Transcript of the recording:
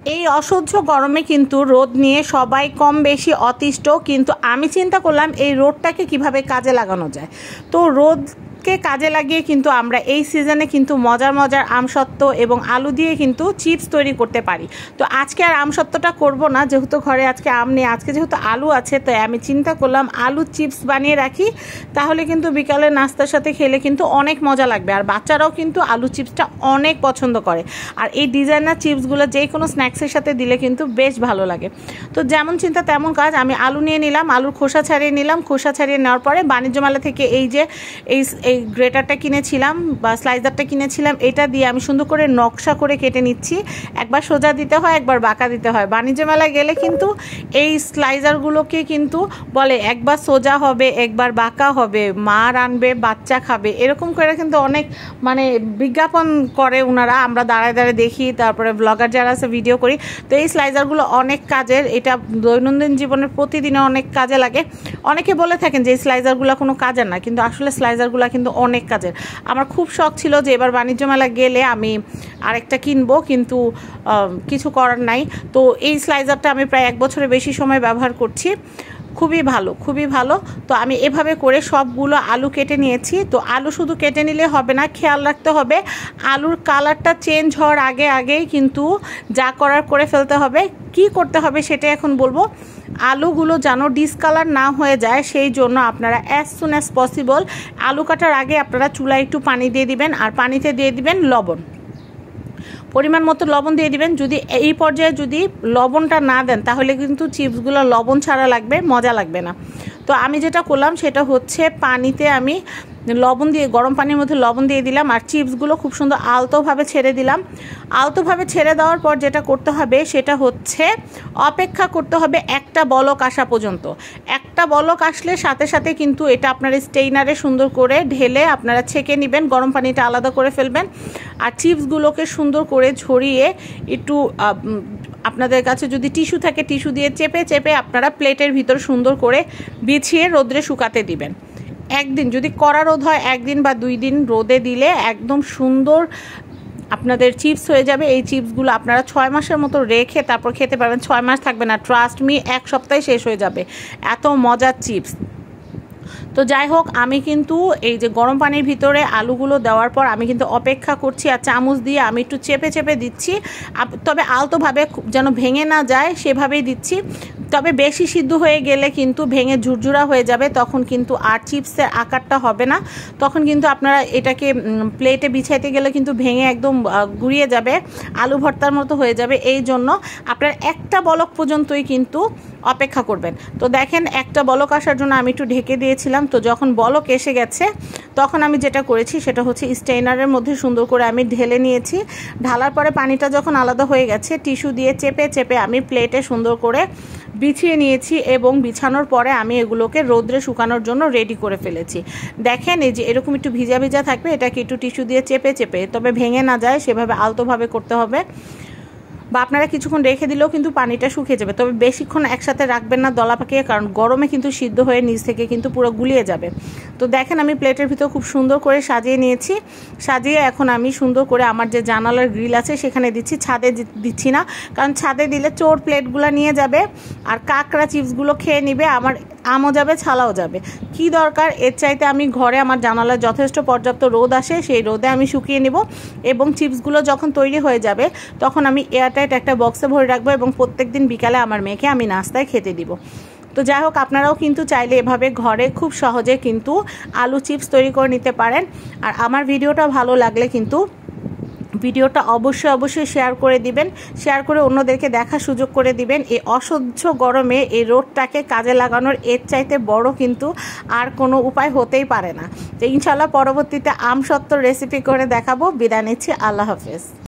এই অসহ্য গরমে কিন্তু রোদ নিয়ে সবাই কম বেশি অতিষ্ঠ, কিন্তু আমি চিন্তা করলাম এই রোদটাকে কিভাবে কাজে লাগানো যায়। তো রোদকে কাজে লাগিয়ে কিন্তু আমরা এই সিজনে কিন্তু মজার মজার আমসত্ত্ব এবং আলু দিয়ে কিন্তু চিপস তৈরি করতে পারি। তো আজকে আর আমসত্ত্বটা করব না, যেহেতু ঘরে আজকে আম নেই, আজকে যেহেতু আলু আছে, তো আমি চিন্তা করলাম আলু চিপস বানিয়ে রাখি, তাহলে কিন্তু বিকালে নাস্তার সাথে খেলে কিন্তু অনেক মজা লাগবে। আর বাচ্চারাও কিন্তু আলু চিপসটা অনেক পছন্দ করে, আর এই ডিজাইনার চিপসগুলো যে কোনো স্ন্যাক্সের সাথে দিলে কিন্তু বেশ ভালো লাগে। তো যেমন চিন্তা তেমন কাজ, আমি আলু নিয়ে নিলাম, আলুর খোসা ছাড়িয়ে নিলাম। খোসা ছাড়িয়ে নেওয়ার পরে বাণিজ্য মেলা থেকে এই গ্রেটারটা কিনেছিলাম বা স্লাইসারটা কিনেছিলাম, এটা দিয়ে আমি সুন্দর করে নকশা করে কেটে নিচ্ছি। একবার সোজা দিতে হয়, একবার বাঁকা দিতে হয়। বাণিজ্য মেলায় গেলে কিন্তু এই স্লাইসারগুলোকে কিন্তু বলে একবার সোজা হবে, একবার বাঁকা হবে, মা রানবে বাচ্চা খাবে, এরকম করে কিন্তু অনেক বিজ্ঞাপন করে ওনারা, আমরা দাঁড়ায় দাঁড়ায় দেখি। তারপরে ব্লগার যারা আছে ভিডিও করি। তো এই স্লাইসারগুলো অনেক কাজের, এটা দৈনন্দিন জীবনের প্রতিদিনে অনেক কাজে লাগে। অনেকে বলে থাকেন যে এই স্লাইসারগুলো কোনো কাজের না, কিন্তু আসলে স্লাইসারগুলো কিন্তু অনেক কাজের। আমার খুব শখ ছিল যে এবার বাণিজ্য মেলা গেলে আমি আরেকটা কিনবো, কিন্তু কিছু করার নাই। তো এই স্লাইসারটা আমি প্রায় 1 বছরের বেশি সময় ব্যবহার করছি, খুবই ভালো, খুবই ভালো। তো আমি এভাবে করে সবগুলো আলু কেটে নিয়েছি। তো আলু শুধু কেটে নিলে হবে না, খেয়াল রাখতে হবে আলুর কালারটা চেঞ্জ হওয়ার আগেই কিন্তু যা করার করে ফেলতে হবে। কি করতে হবে সেটা এখন বলবো। আলুগুলো যেন ডিসকালার না হয়ে যায়, সেই জন্য আপনারা অ্যাজ সুন অ্যাজ পসিবল আলু কাটার আগে আপনারা চুলায় একটু পানি দিয়ে দিবেন, আর পানিতে দিয়ে দিবেন লবণ, পরিমাণ মতো লবণ দিয়ে দিবেন। যদি এই পর্যায়ে যদি লবণটা না দেন তাহলে কিন্তু চিপসগুলো লবণ ছাড়া লাগবে, মজা লাগবে না। তো আমি যেটা করলাম সেটা হচ্ছে পানিতে আমি লবণ দিয়ে, গরম পানির মধ্যে লবণ দিয়ে দিলাম, আর চিপসগুলো খুব সুন্দর আলতোভাবে ছেড়ে দিলাম। আলতোভাবে ছেড়ে দেওয়ার পর যেটা করতে হবে সেটা হচ্ছে অপেক্ষা করতে হবে একটা বলক আসা পর্যন্ত। একটা বলক আসলে সাথে সাথে কিন্তু এটা আপনার স্টেইনারে সুন্দর করে ঢেলে আপনারা ছেঁকে নেবেন, গরম পানিটা আলাদা করে ফেলবেন। আর চিপসগুলোকে সুন্দর করে ছড়িয়ে একটু আপনাদের কাছে যদি টিস্যু থাকে টিস্যু দিয়ে চেপে চেপে আপনারা প্লেটের ভিতর সুন্দর করে বিছিয়ে রোদ্রে শুকাতে দিবেন। একদিন যদি কড়া রোদ হয়, 1 দিন বা 2 দিন রোদে দিলে একদম সুন্দর আপনাদের চিপস হয়ে যাবে। এই চিপসগুলো আপনারা 6 মাসের মতো রেখে তারপর খেতে পারবেন। 6 মাস থাকবে না, ট্রাস্ট মি, 1 সপ্তাহে শেষ হয়ে যাবে, এত মজার চিপস। তো যাই হোক, আমি কিন্তু এই যে গরম পানির ভিতরে আলুগুলো দেওয়ার পর আমি কিন্তু অপেক্ষা করছি, আর চামচ দিয়ে আমি একটু চেপে চেপে দিচ্ছি, তবে আলতোভাবে যেন ভেঙে না যায় সেভাবেই দিচ্ছি। তবে বেশি সিদ্ধ হয়ে গেলে কিন্তু ভেঙে ঝুরঝুরা হয়ে যাবে, তখন কিন্তু আর চিপসের আকারটা হবে না। তখন কিন্তু আপনারা এটাকে প্লেটে বিছাইতে গেলে কিন্তু ভেঙে একদম গুড়িয়ে যাবে, আলু ভর্তার মতো হয়ে যাবে। এই জন্য আপনার একটা বলক পর্যন্তই কিন্তু অপেক্ষা করবেন। তো দেখেন, একটা বলক আসার জন্য আমি একটু ঢেকে দিয়েছিলাম। তো যখন বলক এসে গেছে তখন আমি যেটা করেছি সেটা হচ্ছে স্টেইনারের মধ্যে সুন্দর করে আমি ঢেলে নিয়েছি। ঢালার পরে পানিটা যখন আলাদা হয়ে গেছে, টিস্যু দিয়ে চেপে চেপে আমি প্লেটে সুন্দর করে বিছিয়ে নিয়েছি, এবং বিছানোর পরে আমি এগুলোকে রোদ্রে শুকানোর জন্য রেডি করে ফেলেছি। দেখেন, এই যে এরকম একটু ভিজা ভিজা থাকবে, এটাকে একটু টিস্যু দিয়ে চেপে চেপে, তবে ভেঙে না যায় সেভাবে আলতোভাবে করতে হবে। বা আপনারা কিছুক্ষণ রেখে দিলেও কিন্তু পানিটা শুকিয়ে যাবে, তবে বেশিক্ষণ একসাথে রাখবেন না দলা পাকিয়ে, কারণ গরমে কিন্তু সিদ্ধ হয়ে নিচ থেকে কিন্তু পুরো গুলিয়ে যাবে। তো দেখেন, আমি প্লেটের ভিতর খুব সুন্দর করে সাজিয়ে নিয়েছি। সাজিয়ে এখন আমি সুন্দর করে আমার যে জানালার গ্রিল আছে সেখানে দিচ্ছি, ছাদে দিচ্ছি না, কারণ ছাদে দিলে চোর প্লেটগুলো নিয়ে যাবে আর কাকড়া চিপসগুলো খেয়ে নিবে, আমার আমও যাবে ছালাও যাবে। কি দরকার এর চাইতে আমি ঘরে আমার জানালায় যথেষ্ট পর্যাপ্ত রোদ আসে, সেই রোদে আমি শুকিয়ে নিব, এবং চিপসগুলো যখন তৈরি হয়ে যাবে তখন আমি এয়ারটাইট একটা বক্সে ভরে রাখবো, এবং প্রত্যেক দিন বিকালে আমার মেয়েকে আমি নাস্তায় খেতে দিব। তো যাই হোক, আপনারাও কিন্তু চাইলে এভাবে ঘরে খুব সহজে কিন্তু আলু চিপস তৈরি করে নিতে পারেন। আর আমার ভিডিওটা ভালো লাগলে কিন্তু ভিডিওটা অবশ্যই শেয়ার করে দিবেন, শেয়ার করে অন্যদেরকে দেখার সুযোগ করে দিবেন। এই অসহ্য গরমে এই রোদটাকে কাজে লাগানোর এর চাইতে বড় কিন্তু আর কোনো উপায় হতেই পারে না। তো ইনশাল্লাহ পরবর্তীতে আমসত্ত্ব রেসিপি করে দেখাবো। বিদায় নিচ্ছি, আল্লাহ হাফেজ।